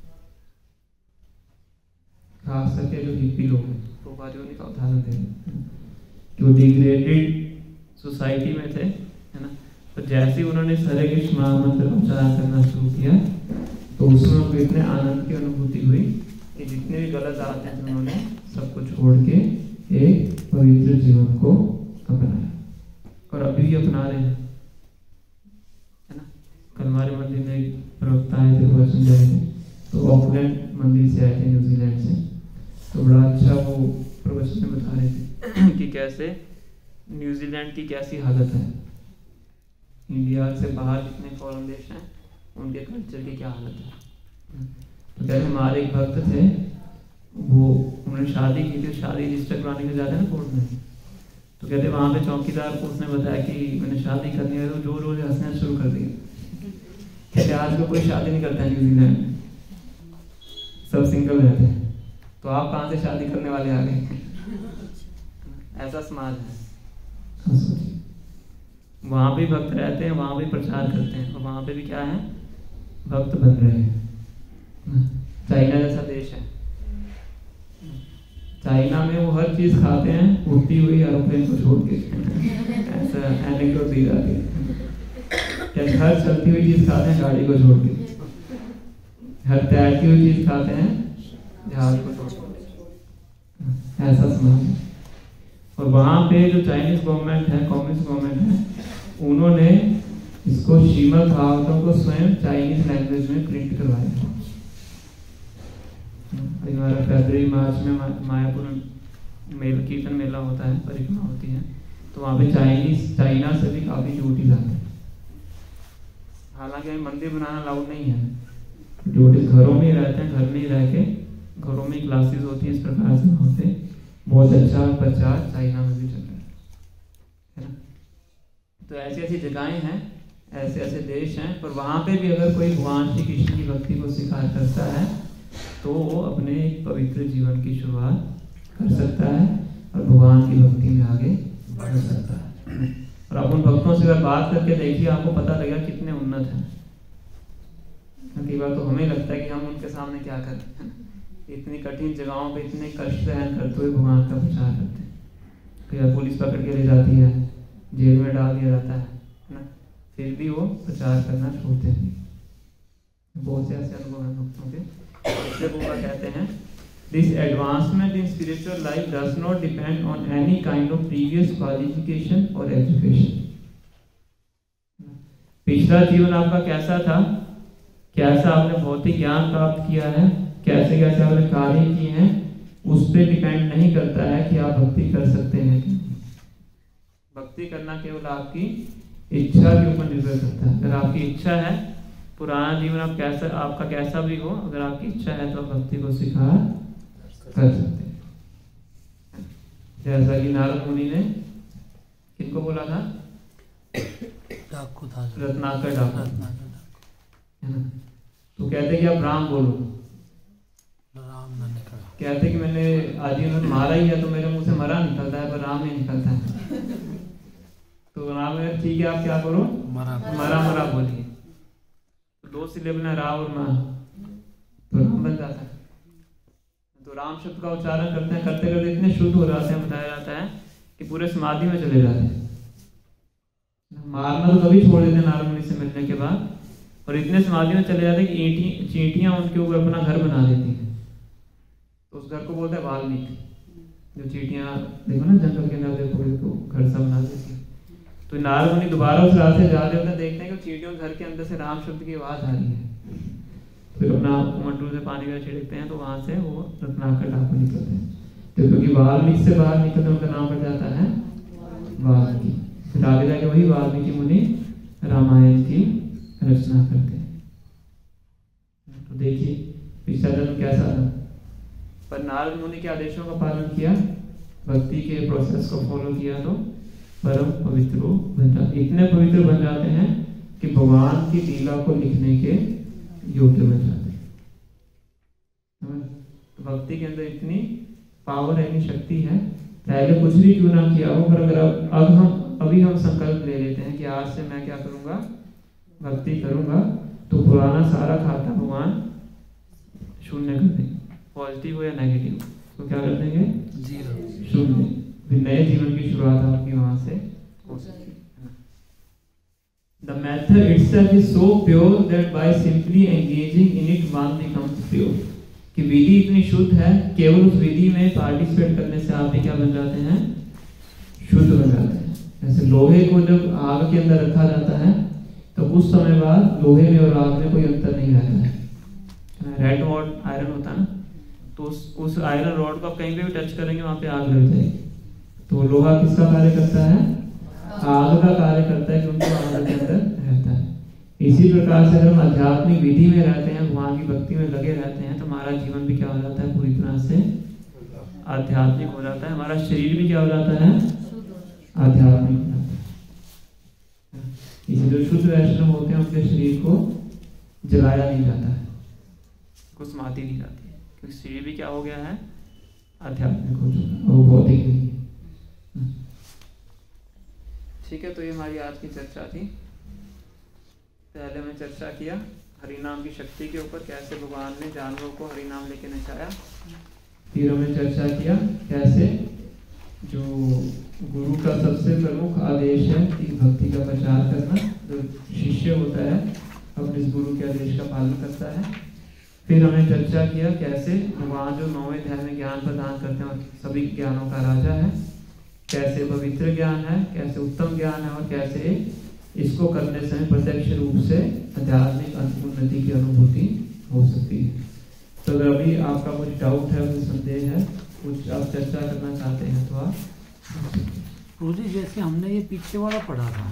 खास करके जो हिप्पी लोग हैं, तो उन्हीं का उदाहरण दे कि वो डिग्रेडेड सोसाइटी में थे, है ना। तो जैसे ही उन्होंने हरे कृष्ण महामंत्र का उच्चारण करना शुरू किया तो उसमें उनको इतने आनंद की अनुभूति हुई कि जितने भी गलत आदतें थे उन्होंने सबको छोड़ के एक पवित्र जीवन को अपनाया, और अभी भी अपना रहे हैं, है ना। कल हमारे मंदिर में एक प्रवक्ता आए थे प्रवचन दे रहे थे, तो ऑकलैंड मंदिर से आए थे, न्यूजीलैंड से। तो बड़ा अच्छा वो प्रवचन में बता रहे थे कि कैसे न्यूजीलैंड की कैसी हालत है, इंडिया से बाहर जितने फॉरेन देश हैं उनके कल्चर की क्या हालत है। तो कहते हमारे एक भक्त थे, वो उन्होंने शादी की थी, शादी रजिस्टर कराने के जाते हैं ना कोर्ट में, तो कहते वहाँ पे चौकीदार को उसने बताया कि मैंने शादी करनी है, तो जो रोज हंसना शुरू कर दिया। कहते आज को कोई शादी नहीं करता है न्यूजीलैंड में, सब सिंगल रहते हैं, तो आप कहाँ से शादी करने वाले आ गए। ऐसा समाज है। वहां भी भक्त रहते हैं, वहां भी प्रचार करते हैं, और वहां पे भी क्या है, भक्त बन रहे हैं। चाइना जैसा देश है, चाइना में वो हर चीज खाते हैं उड़ती हुई एरोप्लेन को छोड़ के, ऐसा एनेक्डोट दी जाती है। हर चलती हुई चीज खाते हैं गाड़ी को छोड़ के, हर तैरती हुई चीज खाते हैं जहाज को छोड़ के, ऐसा समाज है। और वहां पे जो चाइनीज गवर्नमेंट है, कम्युनिस्ट गवर्नमेंट है, उन्होंने इसको श्रीमद् भागवतम को स्वयं चाइनीज लैंग्वेज में प्रिंट करवाया। हमारा फरवरी मार्च में मायापुर में कीर्तन मेला होता है, परिक्रमा होती है, तो वहाँ पे चाइना से भी काफ़ी डिवोटीज आते हैं। हालांकि हमें मंदिर बनाना अलाउड नहीं है, डिवोटीज घरों में ही रहते हैं, घर में ही रह के घरों में क्लासेस होती हैं, इस प्रकार से वहाँ पे बहुत अच्छा प्रचार चाइना में भी चल रहा है ना। तो ऐसी ऐसी जगहें हैं, ऐसे ऐसे देश हैं, पर वहाँ पे भी अगर कोई भगवान श्री कृष्ण की भक्ति को स्वीकार करता है तो वो अपने पवित्र जीवन की शुरुआत कर सकता है और भगवान की भक्ति में आगे बढ़ सकता है। और आप उन भक्तों से अगर बात करके देखिए, आपको पता लगेगा कितने उन्नत हैं। कई बार तो हमें लगता है कि हम उनके सामने क्या कर रहे हैं, इतनी कठिन जगहों पे इतने कष्ट सहन करते हुए भगवान का प्रचार करते हैं। कई बार पुलिस पकड़ के ले जाती है, जेल में डाल दिया जाता है ना, फिर भी वो प्रचार करना छोड़ते हैं। बहुत से ऐसे अनुभव हैं भक्तों के। इसलिए बुआ कहते हैं, this advancement in spiritual life does not depend on any kind of previous qualification और एजुकेशन। पिछला जीवन आपका कैसा था, कैसा आपने भौतिक ज्ञान प्राप्त किया है, कैसे कैसे आपने कार्य किए हैं, उस पर डिपेंड नहीं करता है कि आप भक्ति कर सकते हैं कि नहीं। भक्ति करना केवल आपकी इच्छा के ऊपर निर्भर करता है। अगर आपकी इच्छा है, पुराना जीवन आप आपका कैसा भी हो, अगर आपकी इच्छा है तो आप भक्ति को स्वीकार कर सकते हैं। जैसा कि नारद मुनि ने किनको बोला था, रत्नाकर डाकू, है ना। तो कहते कि आप राम बोलो, कहते कि मैंने आजीवन मारा ही है तो मेरे मुंह से मरा निकलता है पर राम नहीं निकलता है। तो राम ने ठीक है, आप क्या करो, मरा बोलिए। तो 2 सिलेबल है, रा और मा, तो राम बन जाता है। तो राम शब्द का उच्चारण करते हैं, करते करते इतने शुद्ध हो जाते हैं, बताया जाता है कि पूरे समाधि में चले जाते हैं। मारना तो कभी छोड़ देते हैं नारद मुनि से मिलने के बाद, और इतने समाधि में चले जाते हैं कि चींटियां उनके ऊपर अपना घर बना देती हैं। तो उस घर को बोलते हैं वाल्मीकि। जो चींटियां देखो ना जंगल के अंदर, देखो तो घर सा बना देती है। तो नारद मुनि दोबारा उस रास्ते जा रहे होते हैं, देखते हैं कि चींटियों के घर के अंदर से राम शब्द की आवाज आ रही है। फिर अपना मंटू से पानी का छिड़कते हैं, तो वहां से वो रत्नाकर डाकू निकलते हैं। तो क्योंकि वाल्मीकि से बाहर निकलते उनका नाम पड़ जाता है वाल्मीकि। फिर आगे जाके वही वाल्मीकि मुनि रामायण की रचना करते हैं। तो देखिए पिछला जन्म कैसा था, पर नारद मुनि के आदेशों का पालन किया, भक्ति के प्रोसेस को फॉलो किया, तो परम पवित्र बन जाते, इतने पवित्र बन जाते हैं कि भगवान की लीला को लिखने के योग्य बन जाते हैं। तो भक्ति के अंदर इतनी पावर है, इतनी शक्ति है। पहले कुछ भी क्यों ना किया हो, पर अगर अभी हम संकल्प ले लेते हैं कि आज से मैं क्या करूंगा, भक्ति करूंगा, तो पुराना सारा खाता भगवान शून्य कर देंगे, पॉजिटिव हो या नेगेटिव, तो क्या कर देंगे, जीरो, शून्य। फिर नए जीवन की शुरुआत आपकी वहां से हो सकती है। The method itself is so pure that by simply engaging in it one becomes pure. कि विधि इतनी शुद्ध है, केवल उस विधि में पार्टिसिपेट करने से आप भी क्या बन जाते हैं, शुद्ध बन जाते हैं। जैसे लोहे को जब आग के अंदर रखा जाता है तो उस समय बाद लोहे में और आग में कोई अंतर नहीं रहता है। रेड रॉड आयरन होता है ना, तो उस आयरन रॉड को आप कहीं पे भी टच करेंगे वहां पे आग लग जाएगी। तो लोहा किसका कार्य करता है, आग का कार्य करता है, क्योंकि आग के अंदर रहता है। इसी प्रकार से अगर हम आध्यात्मिक विधि में रहते हैं, भगवान की भक्ति में लगे रहते हैं, तो हमारा जीवन भी क्या हो जाता है, पूरी तरह से आध्यात्मिक हो जाता है। हमारा शरीर भी क्या हो जाता है, आध्यात्मिक हो जाता है। इसी जो शुद्ध वैष्णव होते हैं उनके शरीर को जलाया नहीं जाता है, कुछ समाधि नहीं जाती है, क्योंकि शरीर भी क्या हो गया है, आध्यात्मिक हो चुका है, वो भौतिक नहीं है। ठीक है, तो ये हमारी आज की चर्चा थी। पहले हमने चर्चा किया हरिनाम की शक्ति के ऊपर, कैसे भगवान ने जानवरों को हरिनाम लेके नचाया। फिर हमने चर्चा किया कैसे जो गुरु का सबसे प्रमुख आदेश है कि भक्ति का प्रचार करना, जो शिष्य होता है अपने इस गुरु के आदेश का पालन करता है। फिर हमने चर्चा किया कैसे भगवान जो 9वें अध्याय में ज्ञान प्रदान करते हैं और सभी ज्ञानों का राजा है, कैसे पवित्र ज्ञान है, कैसे उत्तम ज्ञान है, और कैसे इसको करने से प्रत्यक्ष रूप से आध्यात्मिक उन्नति की अनुभूति हो सकती है। तो अगर अभी आपका कुछ डाउट है, कोई संदेह है, कुछ आप चर्चा करना चाहते हैं तो आप। प्रभु जी जैसे हमने ये पीछे वाला पढ़ा था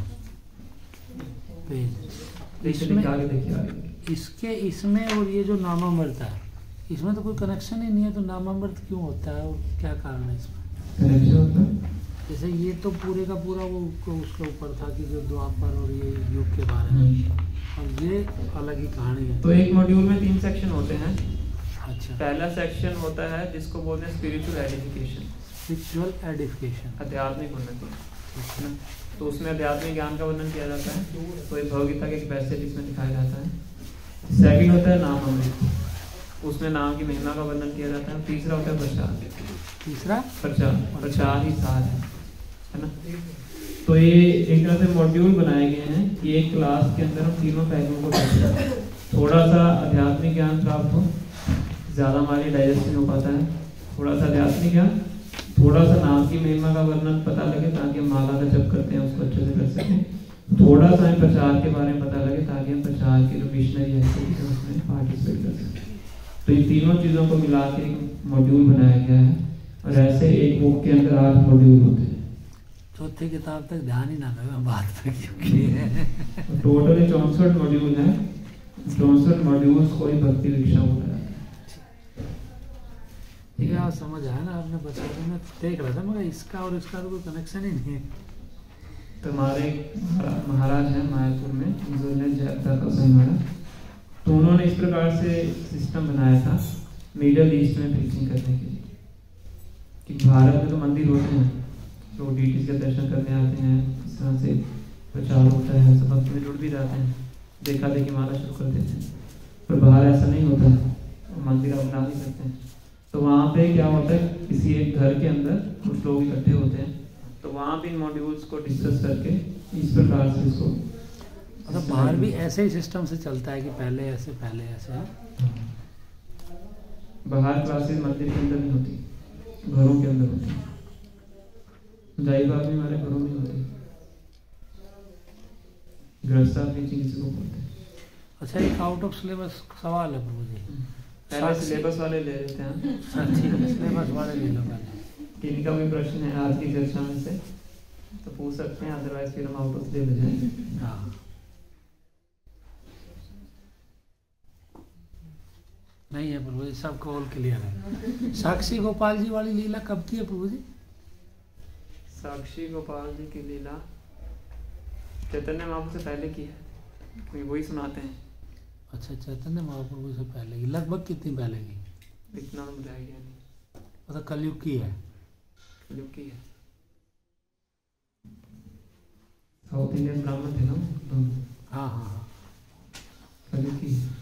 पेज, देखिए आगे देखिए इसके इसमें और ये जो नामामृत है इसमें तो कोई कनेक्शन ही नहीं है, तो नामामृत क्यों होता है और क्या कारण है इसमें? कनेक्शन होता है। जैसे ये तो पूरे का पूरा वो उसके ऊपर था कि जो द्वापर और ये युग के बारे में, और ये अलग ही कहानी है। तो एक मॉड्यूल में 3 सेक्शन होते हैं। अच्छा, पहला सेक्शन होता है जिसको बोलते हैं स्पिरिचुअल एडिफिकेशन, स्पिरिचुअल एडिफिकेशन, आध्यात्मिक उन्नति, है ना। तो उसमें आध्यात्मिक ज्ञान का वर्णन किया जाता है, तो एक भगवगीता के एक पैसेज इसमें दिखाया जाता है। सेकंड होता है नाम अमृत, उसमें नाम की महिमा का वर्णन किया जाता है। तीसरा होता है प्रचार, तीसरा प्रचार ही सार है ना। तो ये एक तरह से मॉड्यूल बनाए गए हैं कि एक क्लास के अंदर हम तीनों पहलुओं को देखें, थोड़ा सा आध्यात्मिक ज्ञान प्राप्त हो, ज़्यादा हमारी डाइजेस्ट नहीं हो पाता है, थोड़ा सा आध्यात्मिक ज्ञान, थोड़ा सा नाम की महिमा का वर्णन पता लगे ताकि हम माला का जप करते हैं उसको अच्छे से कर सकें, थोड़ा सा हमें प्रचार के बारे में पता लगे ताकि हम प्रचार के जो मिशनरी एक्टिविटी है उसमें पार्टिसिपेट कर सकें। तो ये तीनों चीज़ों को मिला के एक मॉड्यूल बनाया गया है, और ऐसे एक बुक के अंदर 8 मॉड्यूल होते हैं। चौथी किताब तक ध्यान ही ना लगे बात पे, क्योंकि टोटल 64 मॉड्यूल है। 64 मॉड्यूल्स को ही भक्ति दीक्षा बोला जाता है। ठीक है, आप समझ आया ना आपने बताया, मैं देख रहा था मगर इसका और इसका तो कोई कनेक्शन ही नहीं है। तो हमारे महाराज हैं मायापुर में, जो जयप्रकाश स्वामी महाराज, तो उन्होंने इस प्रकार से सिस्टम बनाया था मिडल ईस्ट में प्रीचिंग करने के लिए, कि भारत में तो मंदिर होते हैं, लोग डीटीज के दर्शन करने आते हैं, इस तरह से प्रचार होता है, सब भक्ति में जुड़ भी जाते हैं, देखा देखी माला शुरू कर देते हैं। पर बाहर ऐसा नहीं होता है, मंदिर आप बना नहीं सकते हैं। तो वहाँ पे क्या होता है, किसी एक घर के अंदर कुछ लोग इकट्ठे होते हैं, तो वहाँ भी इन मॉड्यूल्स को डिस्कस करके इस प्रकार से इसको, मतलब बाहर भी ऐसे ही सिस्टम से चलता है कि पहले ऐसे है। बाहर क्लासेस मंदिर के अंदर नहीं होती, घरों के अंदर होती है। जाहिर बात में हमारे घरों में होती है, गृहस्थ टीचिंग किसी को बोलते हैं। अच्छा, एक आउट ऑफ सिलेबस सवाल है प्रभु जी, पहले सिलेबस वाले ले लेते हैं। ठीक है, सिलेबस वाले ले लो पहले। किसी का भी प्रश्न है आज की चर्चा में से तो पूछ सकते हैं, अदरवाइज फिर हम आउट ऑफ ले जाएंगे। हाँ, नहीं है प्रभु जी, सबको ऑल क्लियर है। साक्षी गोपाल जी वाली लीला कब की है प्रभु जी? साक्षी गोपाल जी की लीला चैतन्य महाप्रभु से पहले की है, कोई वही सुनाते हैं। अच्छा, चैतन्य महाप्रभु से पहले की, लगभग कितनी पहले की? इतना तो मुझे आइडिया नहीं। मतलब कलयुग की है? कलयुग की है। साउथ इंडियन ब्राह्मण थे ना? हाँ हाँ हाँ, कलयुग की है।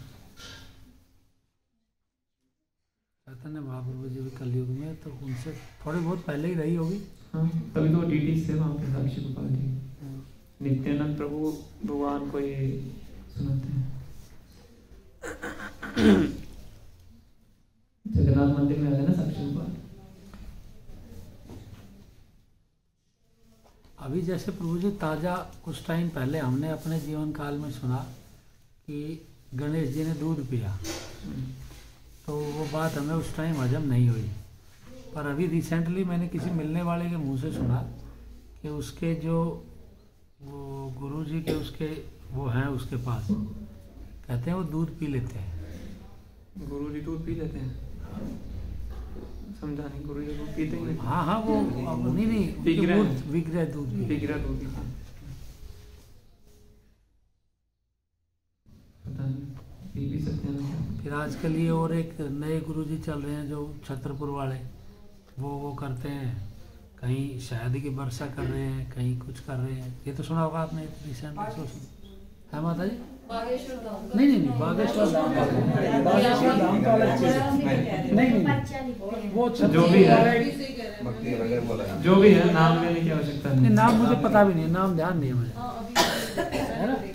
चैतन्य महाप्रभु जी भी कलयुग में, तो उनसे थोड़ी बहुत पहले ही रही होगी। हाँ, तभी तो डीटीज थे वहाँ पे साक्षी गोपाल जी। नित्यानंद प्रभु भगवान को ये सुनाते हैं। जगन्नाथ मंदिर में आते ना साक्षी गोपाल। अभी जैसे प्रभु जी ताज़ा कुछ टाइम पहले हमने अपने जीवन काल में सुना कि गणेश जी ने दूध पिया, तो वो बात हमें उस टाइम हजम नहीं हुई। पर अभी रिसेंटली मैंने किसी मिलने वाले के मुंह से सुना कि उसके जो वो गुरु जी के उसके वो हैं उसके पास, कहते हैं वो दूध पी लेते हैं। गुरु जी दूध पी लेते हैं? समझा नहीं, गुरु जी दूध पीते हैं? हाँ हाँ, वो नहीं विग्रह दूध विग्रह दूध पीते हैं। पता नहीं, पी भी सकते हैं। फिर आजकल ये और एक नए गुरु जी चल रहे हैं जो छतरपुर वाले, वो करते हैं, कहीं शादी की वर्षा कर रहे हैं, कहीं कुछ कर रहे हैं। ये तो सुना होगा आपने रिसेंटली है माता जी? नहीं बागेश्वर धाम तो अलग चीज है। नहीं वो जो भी है, जो भी है, नाम लेने की आवश्यकता नहीं। नाम मुझे पता भी नहीं, नाम ध्यान नहीं है मुझे, है ना?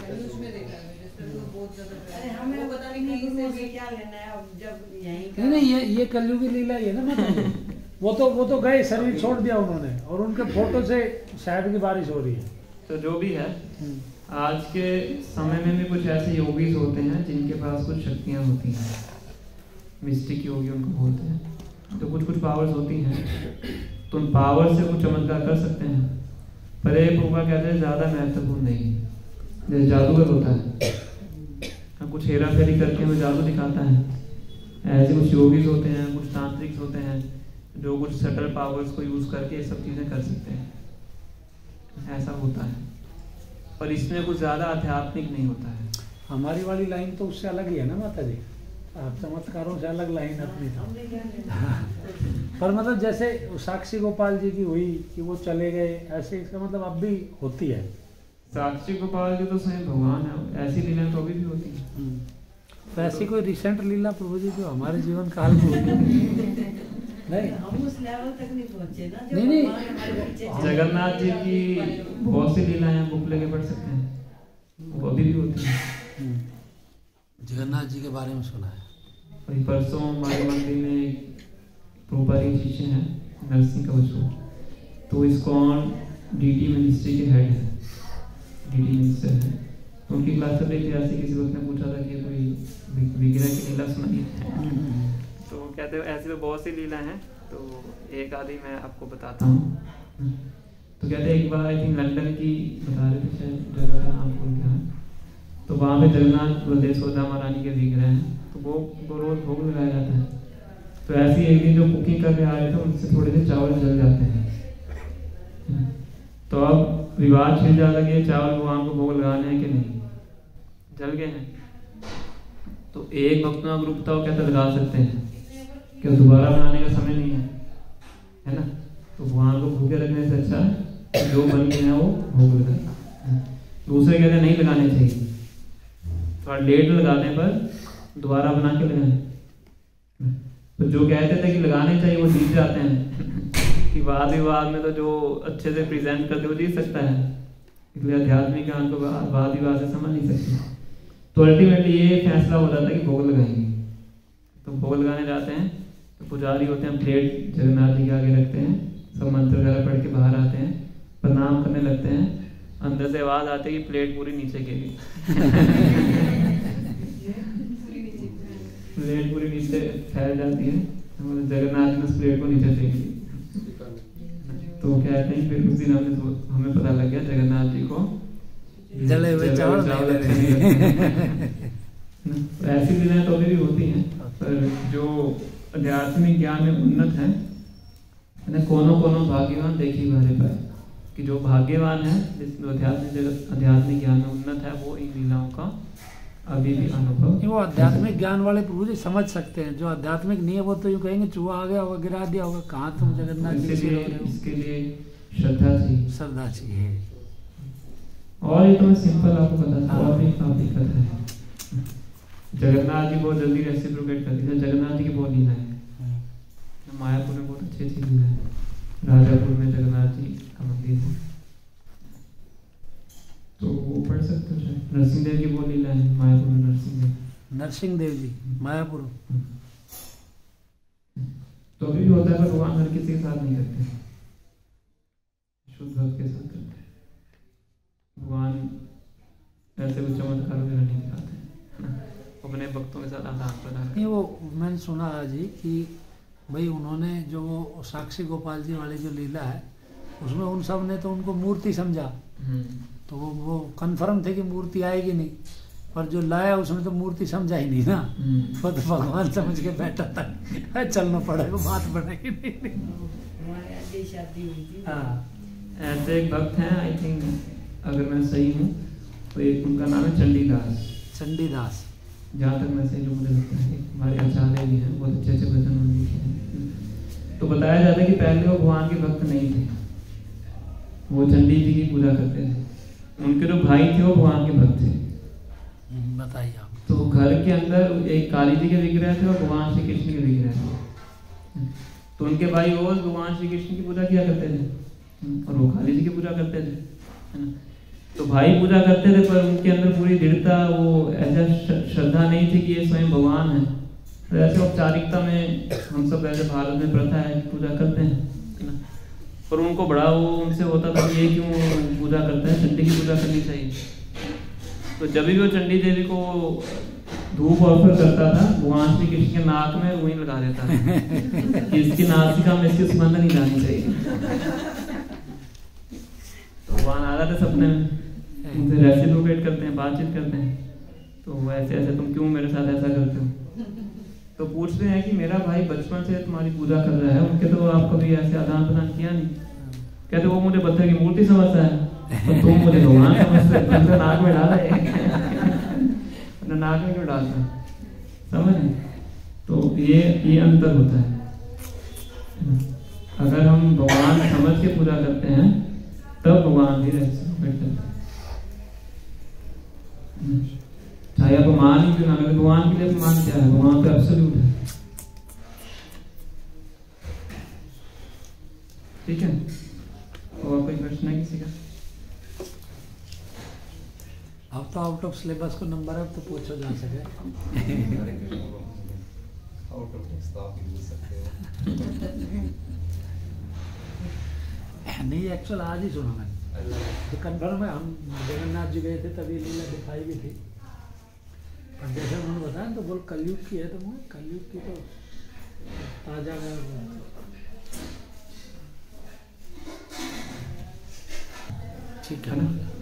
नहीं, ये कलयुगी लीला ही है ना मतलब। वो तो गए, शरीर छोड़ दिया उन्होंने, और उनके फोटो से शायद की बारिश हो रही है। तो जो भी है, आज के समय में भी कुछ ऐसे योगीज होते हैं जिनके पास कुछ शक्तियां होती हैं, मिस्टिक योगी उनको बोलते हैं। तो कुछ कुछ पावर्स होती हैं, तो उन पावर से कुछ चमत्कार कर सकते हैं, पर ये प्रभु का कहते हैं ज़्यादा महत्वपूर्ण नहीं है। जैसे जादूगर होता है, कुछ हेरा फेरी करके वो जादू दिखाता है, ऐसे कुछ योगिस होते हैं, कुछ तांत्रिक होते हैं जो कुछ सटल पावर्स को यूज करके ये सब चीजें कर सकते हैं, ऐसा होता है। पर इसमें कुछ ज्यादा आध्यात्मिक नहीं होता है। हमारी वाली लाइन तो उससे अलग ही है ना माता जी, आप चमत्कारों से अलग लाइन अपनी था। पर मतलब जैसे साक्षी गोपाल जी की हुई कि वो चले गए, ऐसे इसका मतलब अब भी होती है। साक्षी गोपाल जी तो स्वयं भगवान है, ऐसी लीलाएं तो अभी भी होती है। तो ऐसी कोई रिसेंट लीला प्रभु जी जो हमारे जीवन काल में होती नहीं, हम उस लेवल तक नहीं पहुंचे ना जो नहीं, भगवान हमारे पीछे चल रहे जगन्नाथ जी की बहुत सी लीलाएं हैं, बुक लेके पढ़ सकते हैं, वो अभी भी होती है। जगन्नाथ जी के बारे में सुना है। वही परसों हमारे मंदिर में प्रोपारी शिष्य हैं नरसिंह कवचो, तो इस्कॉन डीटी मिनिस्ट्री के हेड है, डीटी मिनिस्टर है। तो उनकी क्लास चल रही थी, ऐसे किसी वक्त ने पूछा था कि कोई विग्रह की लीला सुनाई है, तो कहते हैं ऐसी तो बहुत सी लीला हैं, तो एक आधी मैं आपको बताता हूँ। तो कहते हैं एक बार आई थिंक लंदन की बता रहे थे, शायद जगह का नाम भूल गया, तो वहाँ पे जगन्नाथ बलदेव सुभद्रा महारानी के विग्रह हैं, तो वो रोज भोग लगाया जाता है। तो ऐसी एक दिन जो कुकिंग करके आ रहे थे, उनसे थोड़े से चावल जल जाते हैं। तो अब विवाद छिड़ जाता कि चावल भगवान को भोग लगाने हैं कि नहीं, जल गए हैं। तो एक भक्तों का ग्रुप था, वो कहते लगा सकते हैं, क्या दोबारा बनाने का समय नहीं है ना। तो भगवान को भूखे रखने से अच्छा जो बन गया है वो भोग लगाए। दूसरे कहते नहीं लगाने चाहिए, थोड़ा लेट लगाने पर दोबारा बना के लगाए। तो जो कहते थे कि लगाने चाहिए वो जीत जाते हैं कि वाद विवाद में तो जो अच्छे से प्रेजेंट करते वो जीत सकता है, इसलिए आध्यात्मिक ज्ञान को वाद विवाद से समझ नहीं सकते। तो अल्टीमेटली ये फैसला हो जाता है कि भोग लगाएंगे। तो भोग लगाने जाते हैं, तो पुजारी होते हैं, प्लेट जगन्नाथ जी के आगे रखते हैं, सब मंत्र वगैरह पढ़ के बाहर आते हैं, प्रणाम करने लगते हैं, अंदर से आवाज आती है कि प्लेट पूरी नीचे गिरी। प्लेट पूरी नीचे फैल जाती है, तो जगन्नाथ ने उस प्लेट को नीचे फेंक दी। तो कहते हैं फिर उस दिन हमें पता लग गया जगन्नाथ जी को जले हुए चावल अच्छे नहीं लगते। ऐसी लीलाएं तो अभी भी होती हैं, पर जो आध्यात्मिक ज्ञान में उन्नत है, कोनो भाग्यवान देखी बारे पर, कि जो भाग्यवान है जिसमें आध्यात्मिक ज्ञान में उन्नत है, वो इन लीलाओं का अभी भी अनुभव। वो आध्यात्मिक ज्ञान वाले प्रभु जी समझ सकते हैं, जो आध्यात्मिक नहीं है वो तो यूँ कहेंगे चूहा आ गया होगा, गिरा दिया होगा, कहाँ तुम जगन्नाथ जी से रो रहे हो। इसके लिए श्रद्धा चाहिए, श्रद्धा चाहिए। और ये तो मैं सिंपल आपको बताता हूँ, और भी काफी कथा है। जगन्नाथ जी बहुत जल्दी रेसिप्रोकेट कर दिया। जगन्नाथ जी की बहुत लीला है, मायापुर में बहुत अच्छी अच्छी लीला है, राजापुर में जगन्नाथ जी का मंदिर है, तो वो पढ़ सकते हो। नरसिंह देव की बहुत लीला है मायापुर में, नरसिंह देव जी मायापुर। तो अभी भी होता है, पर भगवान हर किसी के साथ नहीं करते, शुद्ध भक्त के साथ करते हैं। भगवान ऐसे कुछ चमत्कार वगैरह नहीं दिखाते हैं, अपने भक्तों के साथ आदान प्रदान। नहीं, वो मैंने सुना जी कि भाई उन्होंने जो वो साक्षी गोपाल जी वाली जो लीला है, उसमें उन सब ने तो उनको मूर्ति समझा, तो वो कंफर्म थे कि मूर्ति आएगी नहीं, पर जो लाया उसने तो मूर्ति समझा ही नहीं ना, वो तो भगवान समझ के बैठा था, चलना पड़ेगा, बात बनेगी नहीं। हमारे आगे शादी हुई थी। हाँ, ऐसे एक भक्त हैं, आई थिंक अगर मैं सही हूँ तो एक उनका नाम है चंडीदास। चंडीदास, जहाँ तक मैं सही, जो मुझे लगता है, हमारे आचार्य भी हैं, बहुत अच्छे अच्छे भजन उन्होंने लिखे हैं। तो बताया जाता है कि पहले वो भगवान के भक्त नहीं थे, वो चंडी जी की पूजा करते थे। उनके जो भाई थे वो भगवान के भक्त थे। बताइए आप। तो घर के अंदर एक काली जी के विग्रह थे और भगवान श्री कृष्ण के विग्रह थे। तो उनके भाई रोज भगवान श्री कृष्ण की पूजा किया करते थे और वो काली जी की पूजा करते थे, है ना। तो भाई पूजा करते थे, पर उनके अंदर पूरी दृढ़ता, वो ऐसा श्रद्धा नहीं थी कि ये स्वयं भगवान है। तो ऐसे औपचारिकता में हम सब ऐसे भारत में प्रथा है कि पूजा करते हैं, है ना। पर उनको बड़ा वो उनसे होता था कि ये क्यों पूजा करते हैं, चंडी की पूजा करनी चाहिए। तो जब भी वो चंडी देवी को धूप ऑफर करता था, भगवान श्री कृष्ण के नाक में रुई लगा देता था कि इसकी नासिका में इसकी सुगंध नहीं जानी चाहिए। तो भगवान आ जाते सपने में, उनसे रेसिप्रोकेट करते हैं, बातचीत करते हैं, तो वो ऐसे ऐसे तुम क्यों मेरे साथ ऐसा करते हो? तो पूछते हैं कि मेरा भाई बचपन से तुम्हारी पूजा कर रहा है, उनके तो आप कभी ऐसे आदान प्रदान किया नहीं। कहते वो मुझे पत्थर की मूर्ति समझता है, तो तुम मुझे भगवान समझते हो, तुमसे नाक में डाला है अपने नाक में क्यों डालता है? समझ? तो ये अंतर होता है। अगर हम भगवान समझ के पूजा करते हैं तब भगवान भी रेस्पेक्ट करते हैं। चाहे आप मान ही क्यों ना करें, भगवान के लिए मान क्या है? भगवान तो एब्सोल्यूट है। ठीक है, और कोई प्रश्न है किसी का? अब तो आउट ऑफ सिलेबस को नंबर अब तो पूछो जा सके। आउट ऑफ स्टॉक यूज सकते हो। नहीं, एक्चुअल आज ही सुना मैंने, तो कन्फर्म है। हम जगन्नाथ जी गए थे तभी लीला दिखाई भी थी, पर जैसे उन्होंने बताया तो बोल कलयुग की है, तो वो कलयुग की तो ताजा ठीक है ना।